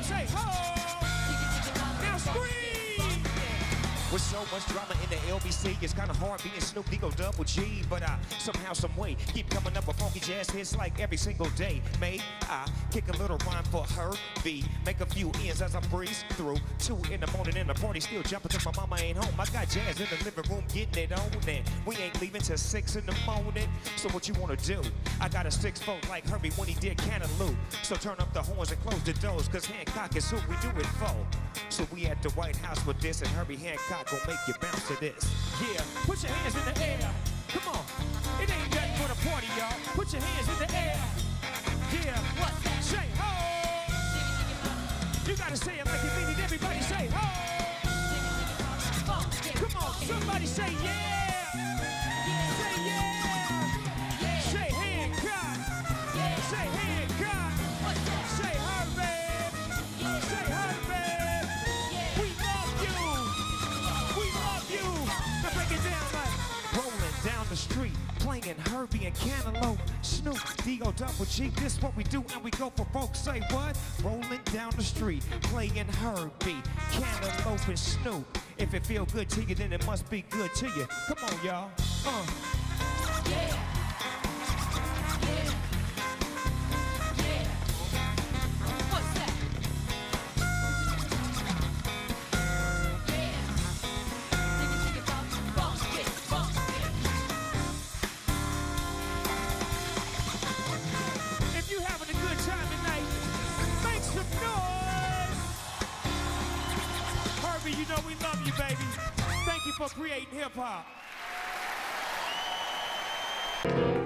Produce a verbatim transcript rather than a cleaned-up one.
say ho. Now scream. With so much drama in the L B C, it's kinda hard being Snoop Dogg double G. But I somehow, some way, keep coming up with funky jazz hits like every single day. May I kick a little rhyme for Herbie, make a few ends as I breeze through. Two in the morning and the party still jumping cause my mama ain't home. I got jazz in the living room getting it on, and we ain't leaving till six in the morning. So what you wanna do? I got a six foot like Herbie when he did Cantaloupe. So turn up the horns and close the doors, cause Hancock is who we do it for. So we at the White House with this, and Herbie Hancock gon' make you bounce to this. Yeah, put your hands in the air. Come on, it ain't nothing for the party, y'all. Put your hands in the air. Yeah, what? Say ho. You gotta say it like you mean it. Everybody say ho. Come on, somebody say yeah. Say yeah. Say Hancock. Say Hancock. Say Herbie. Say Herbie. We love you. We love you. Now break it down like rolling down the street, playing Herbie and Cantaloupe. Snoop Dogg double G. This what we do, and we go for folks. Say what? Rolling down the street, playing Herbie, Cantaloupe, and Snoop. If it feel good to you, then it must be good to you. Come on, y'all. Uh. Yeah. Yeah. Yeah. What's that? Yeah. Digga, digga, bump, bump, it, bump, it. If you having a good time tonight, make some noise. Herbie, you know we love you, baby. Thank you for creating hip-hop.